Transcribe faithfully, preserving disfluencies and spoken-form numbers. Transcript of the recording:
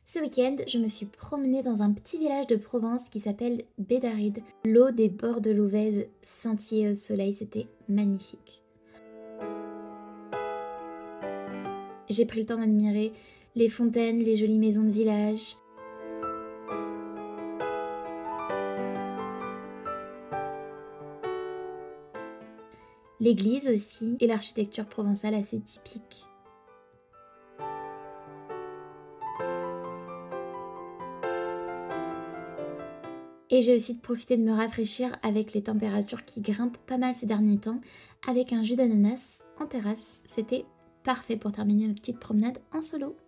Ce week-end, je me suis promenée dans un petit village de Provence qui s'appelle Bédaride. L'eau des bords de l'Ouvèze scintillait au soleil, c'était magnifique. J'ai pris le temps d'admirer les fontaines, les jolies maisons de village. L'église aussi, et l'architecture provençale assez typique. Et j'ai aussi profité de me rafraîchir avec les températures qui grimpent pas mal ces derniers temps, avec un jus d'ananas en terrasse. C'était parfait pour terminer ma petite promenade en solo.